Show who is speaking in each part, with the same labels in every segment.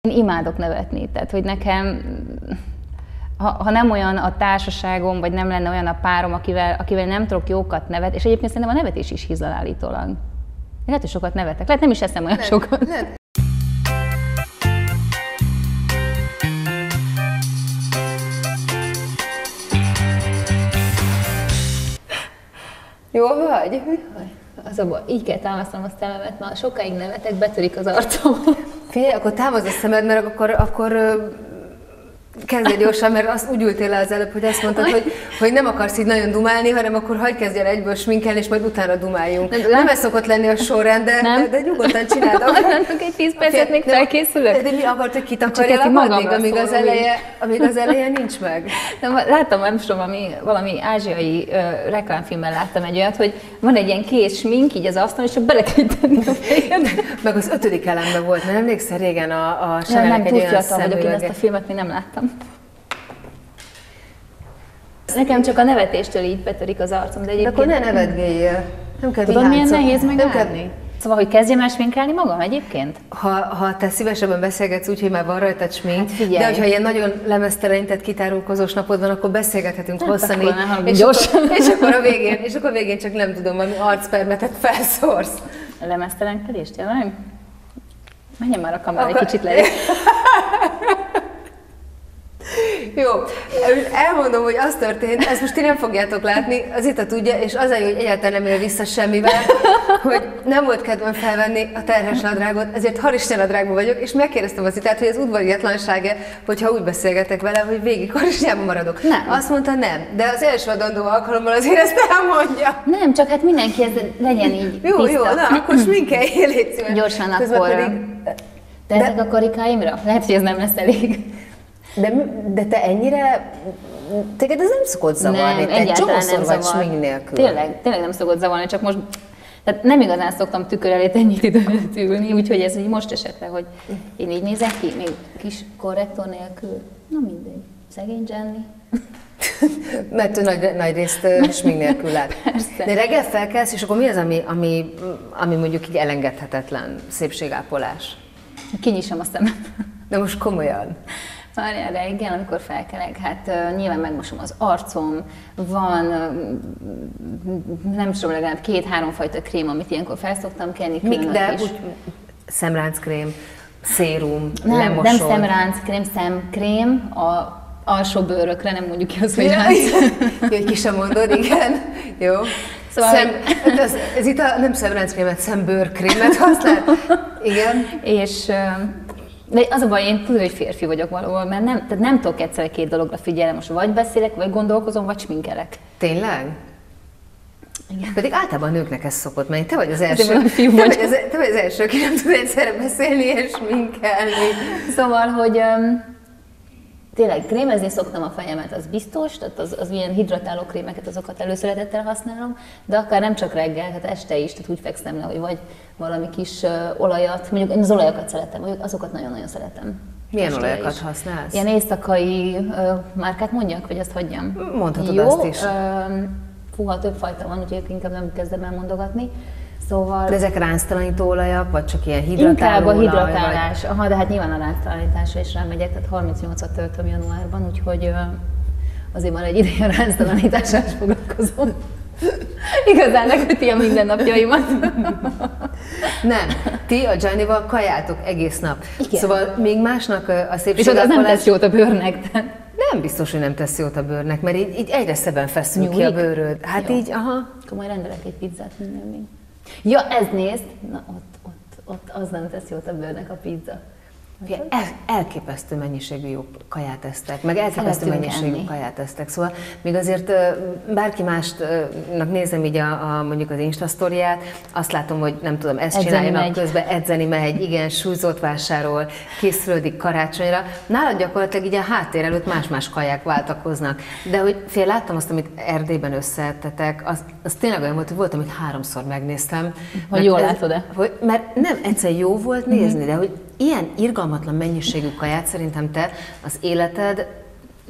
Speaker 1: Én imádok nevetni, tehát hogy nekem, ha nem olyan a társaságom, vagy nem lenne olyan a párom, akivel nem tudok jókat nevet, és egyébként szerintem a nevetés is hízlal állítólag. Én lehet, hogy sokat nevetek, lehet nem is eszem olyan sokat. Nem. Jó vagy? Az a baj, így kell támasztanom a szememet, már sokáig nevetek, betörik az arcom.
Speaker 2: Figyelj, akkor támaszd a szemed, mert akkor kezdj gyorsan, mert azt úgy ültél le az előbb, hogy azt mondtad, hogy nem akarsz így nagyon dumálni, hanem akkor hagyj kezdjen egyből sminkelni, és majd utána dumáljunk. Nem ez szokott lenni a sorrend, de nyugodtan csináld.
Speaker 1: Egy 10 percet még felkészülök.
Speaker 2: De mi akart, hogy kitakarjalak addig, amíg az eleje nincs meg?
Speaker 1: Láttam, nem tudom, valami ázsiai reklámfilmben láttam egy olyat, hogy van egy ilyen kész smink így az asztalon, és csak bele kell tenni a fejed.
Speaker 2: Meg az 5. elemben volt, mert emlékszel régen a
Speaker 1: Chanelnek egy olyan szemüvege. Én ezt a filmet még nem láttam. Nekem csak a nevetéstől így betörik az arcom, de egyébként...
Speaker 2: De akkor ne nevetgéljél. Nem kell
Speaker 1: Tudod, milyen nehéz megállni? Szóval, hogy kezdjem el sminkelni magam egyébként?
Speaker 2: Ha te szívesebben beszélgetsz úgy, hogy már van rajtad smink, hát de hogyha ilyen nagyon lemeztelenített, kitárulkozós napod van, akkor beszélgethetünk hosszan így, és akkor a végén csak nem tudom, valami arcpermetet felszórsz.
Speaker 1: A lemeztelenkedést, tényleg? Menjen már a kamera egy kicsit lejjebb.
Speaker 2: Jó, elmondom, hogy az történt, ezt most ti nem fogjátok látni, az Zita tudja, és az a jó, hogy egyáltalán nem él vissza semmivel, hogy nem volt kedvem felvenni a terhes nadrágot, ezért harisnya nadrágban vagyok, és megkérdeztem az Zitát, hogy az udvariatlanság-e, hogyha úgy beszélgetek vele, hogy végig harisnyában maradok.
Speaker 1: Nem.
Speaker 2: Azt mondta nem, de az első adandó alkalommal azért ezt elmondja.
Speaker 1: Nem, csak hát mindenki ez legyen így
Speaker 2: Jó,
Speaker 1: tiszta.
Speaker 2: jó, na akkor sminkeljél, légy szíves.
Speaker 1: Gyorsan akkor tehetek a karikáimra? Lehet, hogy ez nem lesz elég.
Speaker 2: De te ennyire, téged ez nem szokott zavarni,
Speaker 1: nem,
Speaker 2: te csomószor vagy smink nélkül.
Speaker 1: Tényleg nem szokott zavarni, csak most, tehát nem igazán szoktam tükör elé ennyit időt ülni, úgyhogy ez így most esett le, hogy én így nézek ki, még kis korrektor nélkül, na mindegy, szegény Jenny.
Speaker 2: Mert ő nagy részt smink nélkül lát.
Speaker 1: Persze.
Speaker 2: De reggel felkelsz, és akkor mi az, ami mondjuk így elengedhetetlen szépségápolás?
Speaker 1: Kinyissam a szemem.
Speaker 2: De most komolyan.
Speaker 1: Várjál, reggel, amikor felkelek, hát nyilván megmosom az arcom, van, nem tudom, legalább 2-3 fajta krém, amit ilyenkor fel szoktam kenni.
Speaker 2: De úgy szemránckrém, szérum,
Speaker 1: nem szemránckrém, szemkrém, a alsó bőrökre, nem mondjuk ki az, hogy ránc.
Speaker 2: Jó, hogy ki sem mondod, igen. Jó.
Speaker 1: Szóval,
Speaker 2: ez itt nem szemránckrémet, szembőrkrémet használ. Igen.
Speaker 1: És... De az a baj, én tudom, hogy férfi vagyok valahol, mert nem tudok egyszerre 2 dologra figyelni, most vagy beszélek, vagy gondolkozom, vagy sminkelek.
Speaker 2: Tényleg? Igen. Pedig általában a nőknek ez szokott menni. Te vagy az első, te vagy az első, aki nem tud egyszerre beszélni és sminkelni.
Speaker 1: Szóval, hogy tényleg krémezni szoktam a fejemet, az biztos, tehát az ilyen hidratáló krémeket, azokat előszeretettel használom, de akár nem csak reggel, tehát este is, tehát úgy fekszem le, hogy vagy valami kis olajat, mondjuk én az olajakat szeretem, azokat nagyon-nagyon szeretem.
Speaker 2: Milyen olajakat használsz?
Speaker 1: Ilyen éjszakai márkát mondjak, vagy azt hagyjam?
Speaker 2: Mondhatod azt is.
Speaker 1: Fúha, több fajta van, úgyhogy inkább nem kezdem el mondogatni. Szóval...
Speaker 2: De ezek ránctalanító olajak, vagy csak ilyen hidratáló olaj?
Speaker 1: Inkább a hidratálás. Aha, de hát nyilván a ránctalanításra is rámegyek, tehát 38-at töltöm januárban, úgyhogy azért már egy ideje a ránctalanítással is foglalkozom. Igazán leköti a mindennapjaimat.
Speaker 2: Nem, ti a Giannival kajáltok egész nap.
Speaker 1: Igen.
Speaker 2: Szóval még másnak a szépségápolás...
Speaker 1: És az nem tesz jót a bőrnek.
Speaker 2: Nem biztos, hogy nem tesz jót a bőrnek, mert így egyre szebben feszül ki a bőröd. Hát jó. Így, aha.
Speaker 1: Akkor majd rendelek egy pizzát minden még. Ja, ez nézd! Na, ott az nem tesz jót a bőrnek a pizza.
Speaker 2: Elképesztő mennyiségű jó kaját esztek, meg elképesztő mennyiségű kaját esztek. Szóval még azért bárki másnak nézem így mondjuk az Insta sztoriát, azt látom, hogy nem tudom, ezt csinálja közben, edzeni megy, igen, súlyzót vásárol, készülődik karácsonyra. Nálad gyakorlatilag így a háttér előtt más-más kaják váltakoznak. De hogy láttam azt, amit Erdélyben összeettetek, az tényleg olyan volt, hogy volt, amit 3-szor megnéztem.
Speaker 1: Hogy jól látod-e?
Speaker 2: Mert nem, egyszer jó volt nézni, de hogy ilyen irgalmatlan mennyiségű kaját szerintem te az életed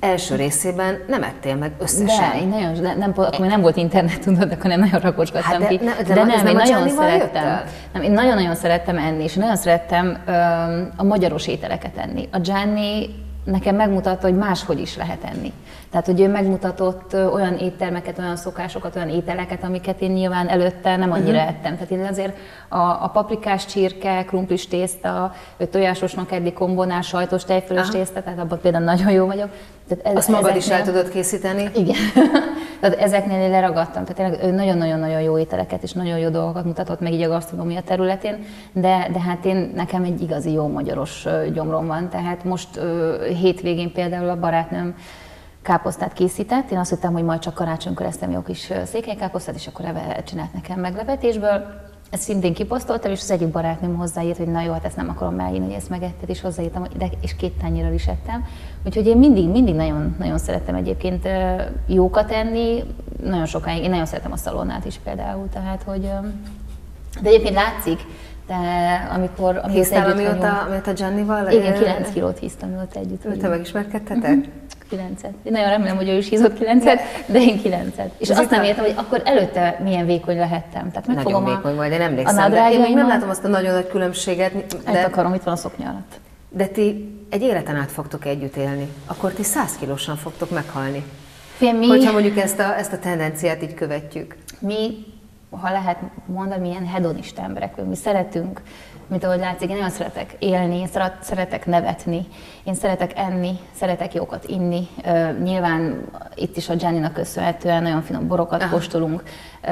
Speaker 2: első részében nem ettél meg összesen.
Speaker 1: De, én nagyon, akkor még nem volt internet, tudod, akkor nem nagyon rakocsgattam ki.
Speaker 2: De nem, én nagyon szerettem.
Speaker 1: Nem, én nagyon-nagyon szerettem enni, és nagyon szerettem a magyaros ételeket enni. A Gianni nekem megmutatta, hogy máshogy is lehet enni. Tehát, hogy ő megmutatott olyan éttermeket, olyan szokásokat, olyan ételeket, amiket én nyilván előtte nem annyira ettem. Tehát én azért a paprikás csirke, krumplis tészta, tojásos makedli kombonás, sajtos tejfölös tészta, tehát abban például nagyon jó vagyok.
Speaker 2: Tehát azt magad is el tudod készíteni?
Speaker 1: Igen. Tehát ezeknél én leragadtam. Tehát tényleg nagyon-nagyon jó ételeket és nagyon jó dolgokat mutatott meg így a gasztronómia területén, de hát nekem egy igazi jó magyaros gyomrom van. Tehát most hétvégén például a barátnőm káposztát készített. Én azt hittem, hogy majd csak karácsonykor eszem jó kis székelykáposztát, és akkor csinált nekem meglepetésből. Ezt szintén kiposztoltam, és az egyik barátnőm hozzáírt, hogy na jó, hát ezt nem akarom elhinni, hogy ezt megetted, és hozzáírtam, és 2 tányérral is ettem. Úgyhogy én mindig nagyon, nagyon szerettem egyébként jókat enni, nagyon sokáig, én nagyon szeretem a szalonnát is például, tehát hogy... De egyébként látszik, de amikor
Speaker 2: hisztál, amióta Giannival?
Speaker 1: Igen, 9 kilót hisztam, amióta együtt vagyunk.
Speaker 2: Te megismerkedtetek?
Speaker 1: 9-et. Én nagyon remélem, hogy ő is hízott 9-et, de én 9-et. És azt nem értem, hogy akkor előtte milyen vékony lehettem. Tehát
Speaker 2: nagyon vékony vagy, de nem emlékszem. De én még nem látom azt a nagyon nagy különbséget.
Speaker 1: De akarom, itt van a szoknya alatt.
Speaker 2: De ti egy életen át fogtok együtt élni. Akkor ti 100 kilósan fogtok meghalni. Hogyha mondjuk ezt a tendenciát így követjük.
Speaker 1: Mi, ha lehet mondani, milyen hedonista emberek vagyunk. Mi szeretünk, mint ahogy látszik, én nagyon szeretek élni, én szeretek nevetni, én szeretek enni, szeretek jókat inni. Nyilván itt is a Gianninak köszönhetően nagyon finom borokat kóstolunk.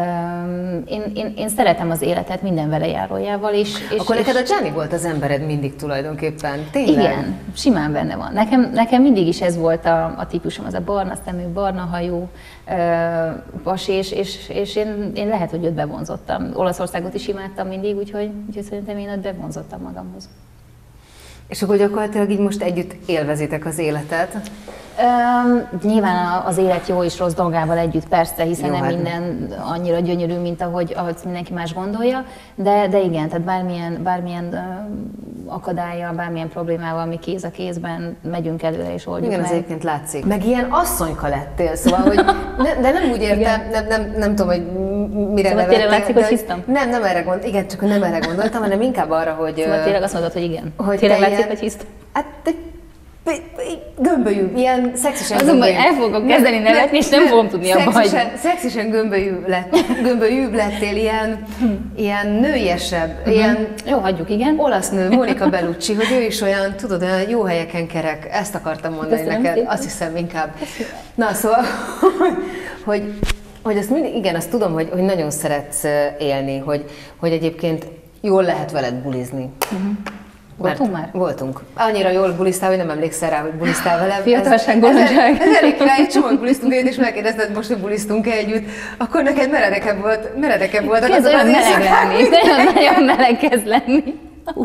Speaker 1: Én szeretem az életet minden vele járójával is.
Speaker 2: Akkor neked a Gianni volt az embered mindig tulajdonképpen, tényleg?
Speaker 1: Igen, simán benne van. Nekem mindig is ez volt a típusom, az a barna szemű, barna hajú pasi, és én lehet, hogy őt bevonzottam. Olaszországot is imádtam mindig, úgyhogy szerintem én őt bevonzottam magamhoz.
Speaker 2: És akkor gyakorlatilag így most együtt élvezitek az életet?
Speaker 1: Nyilván az élet jó és rossz dolgával együtt, persze, hiszen jó, nem minden annyira gyönyörű, mint ahogy mindenki más gondolja, de igen, tehát bármilyen akadállyal, bármilyen problémával, mi kéz a kézben megyünk előre és oldjuk
Speaker 2: meg.
Speaker 1: Igen,
Speaker 2: az egyébként látszik. Meg ilyen asszonyka lettél, szóval, hogy de nem úgy értem, nem tudom, hogy mire
Speaker 1: szóval tényleg látszik, hogy hisztam?
Speaker 2: Nem erre gondoltam, igen, csak nem erre gondoltam, hanem inkább arra, hogy...
Speaker 1: Szóval tényleg azt mondod, hogy igen. Tényleg látszik, hogy hisztam?
Speaker 2: Hát gömbölyű, ilyen szexisen
Speaker 1: azonban el fogok kezdeni nevetni, és nem fogom tudni abba hagyni.
Speaker 2: Szexisen gömbölyűbb lettél, ilyen nőiesebb, ilyen...
Speaker 1: Jó, hagyjuk, igen.
Speaker 2: Olasz nő, Monica Bellucci, hogy ő is olyan, tudod, olyan jó helyeken kerek. Ezt akartam mondani neked, szépen. Azt hiszem inkább. Na, szóval, hogy azt mindig, igen, azt tudom, hogy nagyon szeretsz élni, hogy egyébként jól lehet veled bulizni.
Speaker 1: Voltunk már?
Speaker 2: Voltunk. Annyira jól bulisztál, hogy nem emlékszel rá, hogy bulisztál velem.
Speaker 1: Fiatalság, bolondság.
Speaker 2: Ez elég rá, egy csomót bulisztunk együtt, és megkérdezted most, hogy bulisztunk-e együtt, akkor neked meredekebb volt.
Speaker 1: Kezd olyan meleg lenni, nagyon meleg kezd lenni.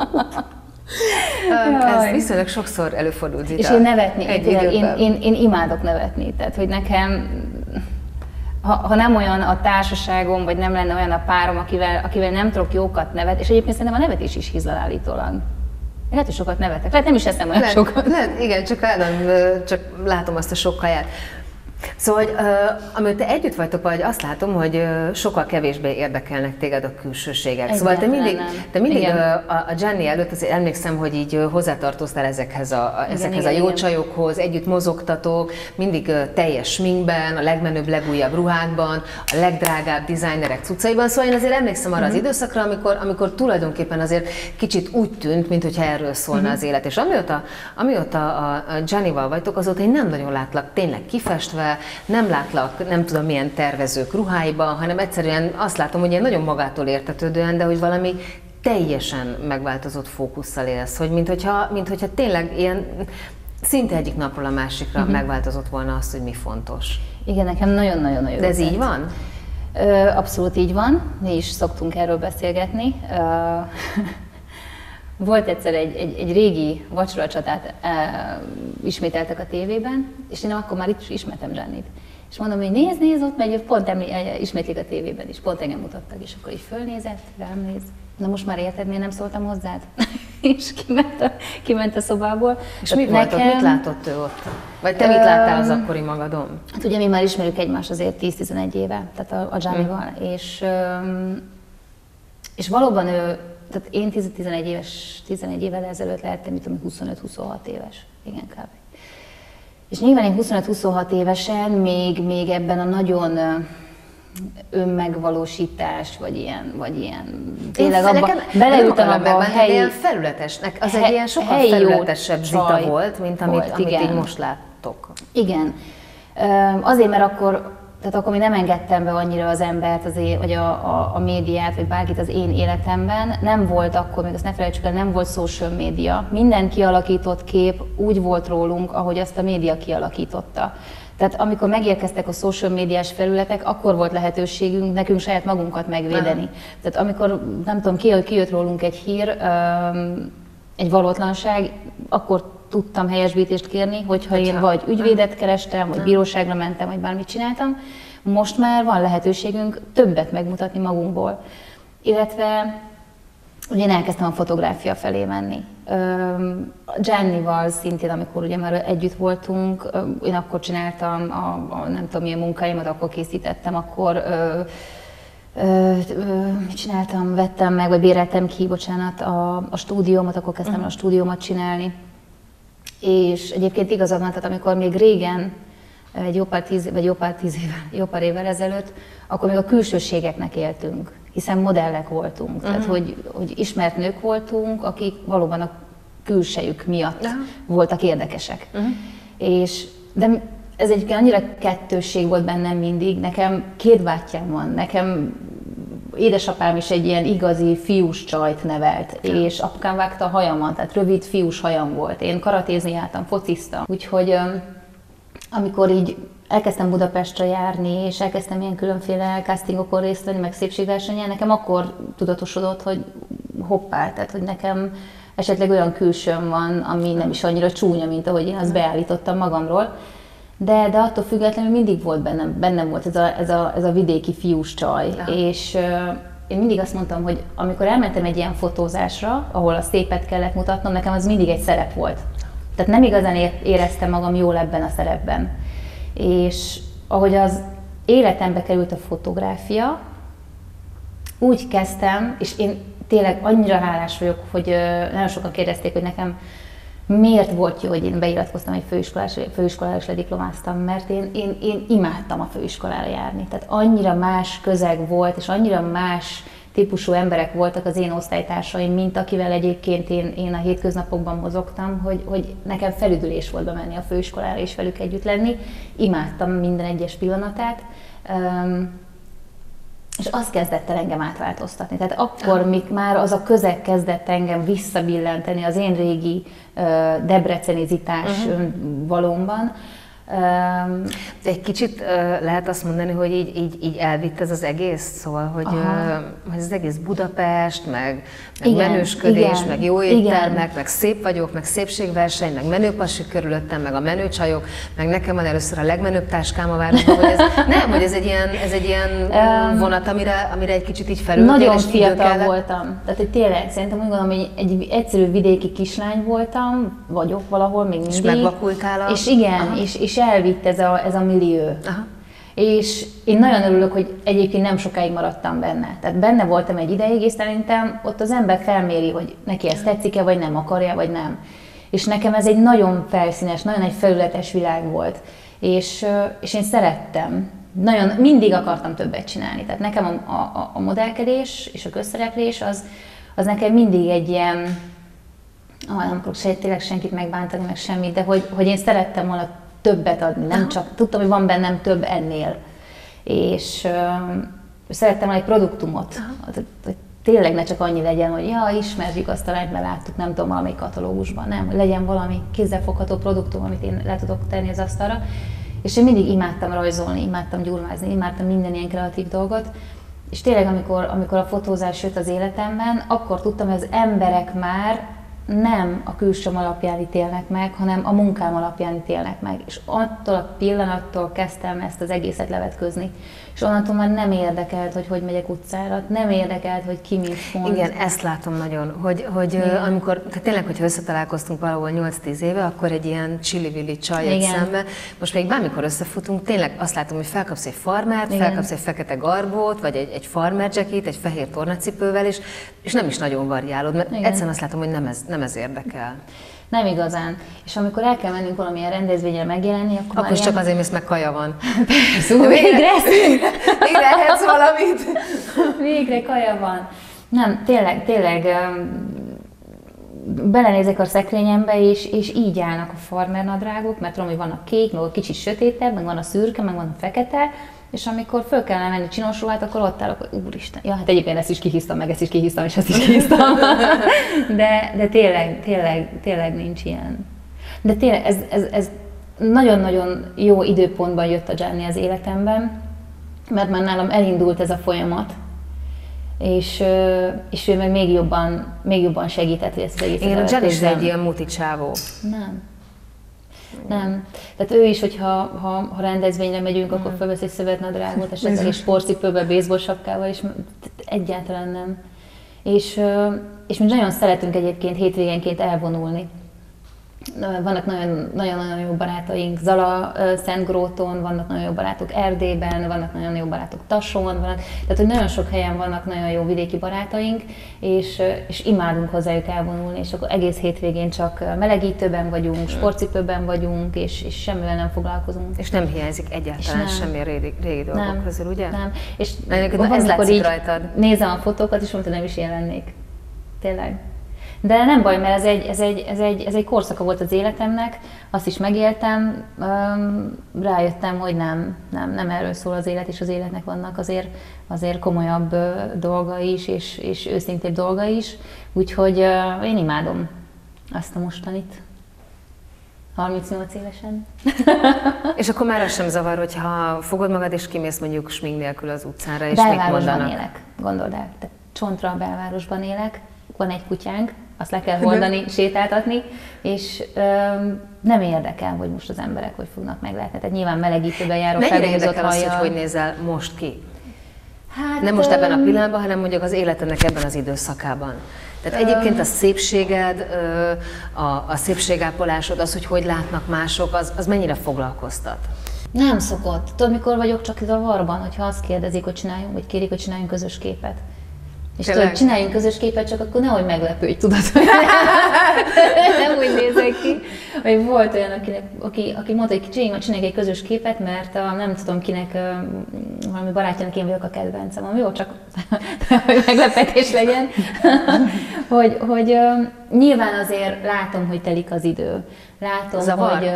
Speaker 2: Ez viszonylag sokszor előfordult, Zita.
Speaker 1: És én nevetni, én imádok nevetni, tehát hogy nekem, ha nem olyan a társaságom, vagy nem lenne olyan a párom, akivel nem tudok jókat nevetni, és egyébként szerintem a nevetés is hízlal állítólag. Lehet, hogy sokat nevetek. Lehet, nem is eszem olyan sokat.
Speaker 2: Igen, csak látom azt a sok kaját. Szóval, amiért te együtt vagytok, vagy azt látom, hogy sokkal kevésbé érdekelnek téged a külsőségek. Szóval te mindig a Gianni előtt azért emlékszem, hogy így hozzátartoztál ezekhez a jó csajokhoz, együtt mozogtatok, mindig teljes sminkben, a legmenőbb, legújabb ruhákban, a legdrágább designerek cuccaiban. Szóval én azért emlékszem arra az időszakra, amikor tulajdonképpen azért kicsit úgy tűnt, mintha erről szólna az élet. És amióta a Giannival vagytok, azóta én nem nagyon látlak tényleg kifestve, nem látlak, nem tudom milyen tervezők ruháiban, hanem egyszerűen azt látom, hogy ilyen nagyon magától értetődően, de hogy valami teljesen megváltozott fókusszal élsz, hogy minthogyha tényleg ilyen szinte egyik napról a másikra megváltozott volna az, hogy mi fontos.
Speaker 1: Igen, nekem nagyon-nagyon jó.
Speaker 2: De ez így van?
Speaker 1: Abszolút így van, mi is szoktunk erről beszélgetni. Volt egyszer egy régi vacsoracsatát ismételtek a tévében, és én akkor már itt is ismertem Giannit. És mondom, hogy nézd, ott megy, pont ismétlik a tévében, és pont engem mutattak, és akkor így fölnézett, rám néz. Na most már érted, miért nem szóltam hozzád? és kiment a szobából.
Speaker 2: És mi volt ott? Mit látott ő ott? Vagy te mit láttál az akkori magadon?
Speaker 1: Hát ugye mi már ismerjük egymást azért 10-11 éve, tehát a Giannival, és valóban ő, tehát én 11 évvel ezelőtt lehettem, mit tudom, 25-26 éves, igen kb. És nyilván én 25-26 évesen még ebben a nagyon önmegvalósítás, vagy ilyen tényleg abban beleültem abba a helyi...
Speaker 2: Ilyen felületesnek, az egy ilyen sokkal felületesebb zita volt, mint amit így most láttok.
Speaker 1: Igen. Azért, mert akkor még nem engedtem be annyira az embert, vagy a médiát, vagy bárkit az én életemben. Nem volt akkor, még azt ne felejtsük el, nem volt social média. Minden kialakított kép úgy volt rólunk, ahogy azt a média kialakította. Tehát amikor megérkeztek a social médiás felületek, akkor volt lehetőségünk nekünk saját magunkat megvédeni. Tehát amikor, nem tudom, kijött rólunk egy hír, egy valótlanság, akkor tudtam helyesbítést kérni, hogyha én vagy ügyvédet kerestem, vagy bíróságra mentem, vagy bármit csináltam. Most már van lehetőségünk többet megmutatni magunkból. Illetve ugye én elkezdtem a fotográfia felé menni. Giannival szintén, amikor ugye már együtt voltunk, én akkor csináltam nem tudom milyen munkáimat, akkor készítettem, akkor mit csináltam, vettem meg, vagy béreltem ki, bocsánat, a stúdiómat, akkor kezdtem el a stúdiómat csinálni. És egyébként igazad van, tehát amikor még régen, jó pár évvel ezelőtt, akkor még a külsőségeknek éltünk, hiszen modellek voltunk, tehát hogy ismert nők voltunk, akik valóban a külsejük miatt voltak érdekesek. De ez egyébként annyira kettősség volt bennem mindig, nekem két bátyám van, nekem édesapám is egy ilyen igazi fiús csajt nevelt, és apukám vágta a hajamat, tehát rövid fiús hajam volt. Én karatézni jártam, fociztam. Úgyhogy amikor így elkezdtem Budapestre járni, és elkezdtem ilyen különféle castingokon részt venni, meg szépségversenyen, nekem akkor tudatosodott, hogy hoppá, tehát hogy nekem esetleg olyan külsőm van, ami nem is annyira csúnya, mint ahogy én azt beállítottam magamról. De attól függetlenül mindig volt bennem volt ez a vidéki fiús csaj. És én mindig azt mondtam, hogy amikor elmentem egy ilyen fotózásra, ahol a szépet kellett mutatnom, nekem az mindig egy szerep volt. Tehát nem igazán éreztem magam jól ebben a szerepben. És ahogy az életembe került a fotográfia, úgy kezdtem, és én tényleg annyira hálás vagyok, hogy nagyon sokan kérdezték, hogy nekem miért volt jó, hogy én beiratkoztam egy főiskolára és lediplomáztam, mert én imádtam a főiskolára járni. Tehát annyira más közeg volt, és annyira más típusú emberek voltak az én osztálytársaim, mint akivel egyébként én a hétköznapokban mozogtam, hogy nekem felüdülés volt bemenni a főiskolára és velük együtt lenni. Imádtam minden egyes pillanatát. És az kezdett el engem átváltoztatni. Tehát akkor, még már az a közeg kezdett engem visszabillenteni az én régi debrecenizitás valómban.
Speaker 2: De egy kicsit lehet azt mondani, hogy így elvitt ez az egész, szóval, hogy az egész Budapest, meg menősködés, meg jó éttermek, meg szép vagyok, meg szépségverseny, meg menőpasik körülöttem, meg a menőcsajok, meg nekem van először a legmenőbb táskám a városban, hogy ez egy ilyen vonat, amire egy kicsit így felültél.
Speaker 1: Nagyon fiatal voltam. Tehát hogy tényleg szerintem úgy gondolom, hogy egy egyszerű vidéki kislány voltam, vagyok valahol még mindig.
Speaker 2: És megvakultál
Speaker 1: és igen, és elvitt ez a millió. És én nagyon örülök, hogy egyébként nem sokáig maradtam benne. Tehát benne voltam egy ideig, és szerintem ott az ember felméri, hogy neki ez tetszik-e, vagy nem akarja, vagy nem. És nekem ez egy nagyon felszínes, nagyon egy felületes világ volt. És én szerettem. Mindig akartam többet csinálni. Tehát nekem a modellkedés és a közszereplés az nekem mindig egy ilyen, nem akarok tényleg senkit megbántani, meg semmit, de hogy én szerettem volna többet adni, nem csak, tudtam, hogy van bennem több ennél. És szerettem volna egy produktumot, hogy tényleg ne csak annyi legyen, hogy ismerjük azt a lányt, mert láttuk, nem tudom, valamelyik katalógusban, nem, hogy legyen valami kézzelfogható produktum, amit én le tudok tenni az asztalra. És én mindig imádtam rajzolni, imádtam gyurmázni, imádtam minden ilyen kreatív dolgot. És tényleg, amikor a fotózás jött az életemben, akkor tudtam, hogy az emberek már nem a külsőm alapján ítélnek meg, hanem a munkám alapján ítélnek meg. És attól a pillanattól kezdtem ezt az egészet levetközni. És onnantól már nem érdekelt, hogy megyek utcára, nem érdekelt, hogy ki mit mond.
Speaker 2: Igen, ezt látom nagyon, hogy amikor, tehát tényleg, hogyha összetalálkoztunk valahol 8-10 éve, akkor egy ilyen csili-vili csaj jött szembe. Most még bármikor összefutunk, tényleg azt látom, hogy felkapsz egy farmert, felkapsz egy fekete garbót, vagy egy farmer jacket, egy fehér tornacipővel, és nem is nagyon variálod, mert egyszerűen azt látom, hogy nem ez érdekel.
Speaker 1: Nem igazán. És amikor el kell mennünk valamilyen rendezvényre megjelenni, akkor
Speaker 2: is csak azért mész, meg kaja van.
Speaker 1: Persze, végre
Speaker 2: ehetsz valamit.
Speaker 1: Végre kaja van. Nem, tényleg belenézek a szekrényembe, és így állnak a farmer nadrágok, mert tudom, hogy van a kék, meg a kicsit sötétebb, meg van a szürke, meg van a fekete, és amikor föl kellene menni csinos ruhát, akkor ott állok, hogy úristen, ja, hát egyébként ezt is kihisztam, meg ezt is kihisztam, és ezt is kihisztam. De tényleg nincs ilyen. De tényleg ez nagyon-nagyon jó időpontban jött a Gianni az életemben, mert már nálam elindult ez a folyamat, és ő meg még jobban segített, hogy ezt az egészet.
Speaker 2: Igen, a Gianni is egy ilyen muti csávó.
Speaker 1: Nem. Tehát ő is, hogyha rendezvényre megyünk, akkor fölvesz egy szövetnadrágot, esetleg egy sportcipőbe, baseball sapkával, és egyáltalán nem. És mi nagyon szeretünk egyébként hétvégenként elvonulni. Vannak nagyon jó barátaink Zala Szentgróton, vannak nagyon jó barátok Erdélyben, vannak nagyon jó barátok Tasson, tehát hogy nagyon sok helyen vannak nagyon jó vidéki barátaink, és imádunk hozzájuk elvonulni, és akkor egész hétvégén csak melegítőben vagyunk, sportcipőben vagyunk, és semmivel nem foglalkozunk.
Speaker 2: És nem hiányzik egyáltalán semmi a régi dolgok közül, ugye?
Speaker 1: Nem. És
Speaker 2: ez látszik rajtad.
Speaker 1: Nézem a fotókat, és mondta, nem is ilyen lennék. Tényleg. De nem baj, mert ez egy korszaka volt az életemnek, azt is megéltem, rájöttem, hogy nem erről szól az élet, és az életnek vannak azért komolyabb dolga is, és őszintébb dolga is, úgyhogy én imádom azt a mostanit. 38 évesen.
Speaker 2: És akkor már az sem zavar, hogyha fogod magad, és kimész mondjuk smink nélkül az utcára, és mit mondanak?
Speaker 1: Belvárosban élek, gondold el. Tehát Csontra a belvárosban élek, van egy kutyánk, azt le kell hordani, sétáltatni, és nem érdekel, hogy most az emberek hogy fognak meglátni. Tehát nyilván melegítőben járok,
Speaker 2: felhúzott hajjal. Hogy nézel most ki? Hát, nem most ebben a pillanatban, hanem mondjuk az életednek ebben az időszakában. Tehát egyébként a szépséged, a szépségápolásod, az, hogy látnak mások, az mennyire foglalkoztat?
Speaker 1: Nem szokott. Tudod, mikor vagyok csak zavarban, hogyha azt kérdezik, hogy csináljunk, vagy kérik, hogy csináljunk közös képet. És tudod, csináljunk közös képet, csak akkor nehogy meglepődj, tudod, hogy nem úgy nézek ki. Vagy volt olyan, aki mondta, hogy csináljunk egy közös képet, mert nem tudom kinek, valami barátjának én vagyok a kedvencem. Jó, csak hogy meglepetés legyen. hogy nyilván azért látom, hogy telik az idő. Látom,
Speaker 2: zavar?
Speaker 1: Hogy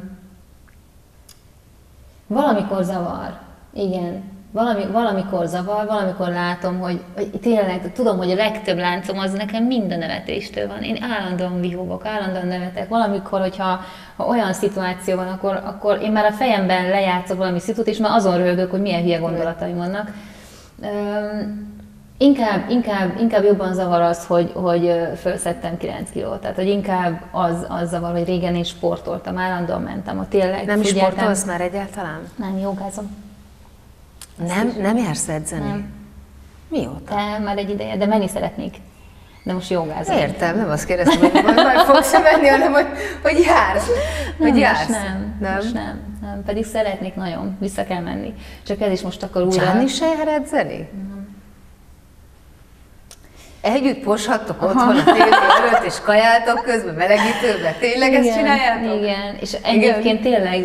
Speaker 1: valamikor zavar. Igen. Valamikor zavar, valamikor látom, hogy tényleg tudom, hogy a legtöbb láncom az nekem minden nevetéstől van. Én állandóan vihogok, állandóan nevetek. Valamikor, hogyha olyan szituáció van, akkor én már a fejemben lejátszok valami szitut, és már azon röhögök, hogy milyen hülye gondolataim vannak. Inkább jobban zavar az, hogy felszettem 9 kilót. Tehát, hogy inkább az zavar, hogy régen én sportoltam, állandóan mentem. Tényleg
Speaker 2: nem sportolsz már egyáltalán?
Speaker 1: Nem, jogázom.
Speaker 2: Nem jársz edzeni?
Speaker 1: Nem.
Speaker 2: Mióta?
Speaker 1: Már egy ideje, de menni szeretnék. De most jogázom.
Speaker 2: Értem, nem azt kérdeztem, hogy majd fogsz menni, hanem hogy jársz.
Speaker 1: Most nem. Pedig szeretnék nagyon, vissza kell menni. Csak ez is most akkor újra...
Speaker 2: Gianni se jár edzeni? Együtt poshattok otthon a tévé előtt, és kajáltok közben, melegítőben. Tényleg ezt csináljátok?
Speaker 1: Igen, és egyébként tényleg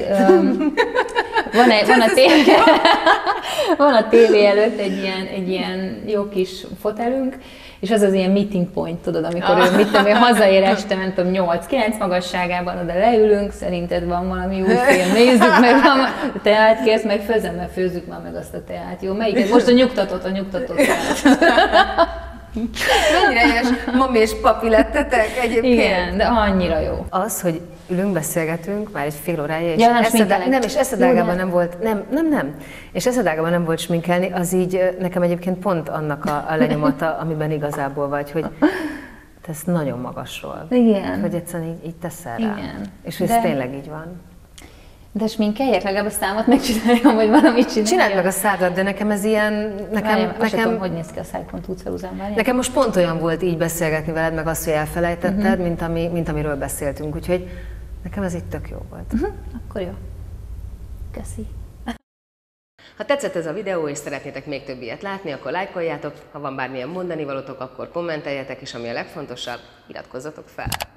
Speaker 1: van a tévé előtt egy ilyen jó kis fotelünk, és az az ilyen meeting point, tudod, amikor ő hazaér este, nem tudom, 8-9 magasságában, oda leülünk, szerinted van valami új film, nézzük meg, teát kérsz, meg főzem, mert főzzük már meg azt a teát, jó? Melyiket? Most a nyugtatott teát.
Speaker 2: Mennyire helyes mami és papi lettetek egyébként?
Speaker 1: Igen, de annyira jó.
Speaker 2: Az, hogy ülünk, beszélgetünk már egy fél órája, és és eszedágában nem volt, nem. És eszedágában nem volt sminkelni, az így nekem egyébként pont annak a lenyomata, amiben igazából vagy, hogy ez nagyon magasról.
Speaker 1: Igen.
Speaker 2: Hogy egyszerűen így teszel rá.
Speaker 1: Igen.
Speaker 2: És ez tényleg így van.
Speaker 1: De sminkeljek, legalább a számot megcsináljam, vagy valamit csináljam.
Speaker 2: Csináld meg a szádat, de nekem ez ilyen...
Speaker 1: Nekem tudom, hogy néz ki a szájpont ceruzámmal.
Speaker 2: Nekem most pont olyan volt így beszélgetni veled, meg azt, hogy elfelejtetted, mint amiről beszéltünk. Úgyhogy nekem ez itt tök jó volt.
Speaker 1: Akkor jó. Köszi.
Speaker 2: Ha tetszett ez a videó, és szeretnétek még több ilyet látni, akkor lájkoljátok, ha van bármilyen mondani valótok, akkor kommenteljetek, és ami a legfontosabb, iratkozzatok fel!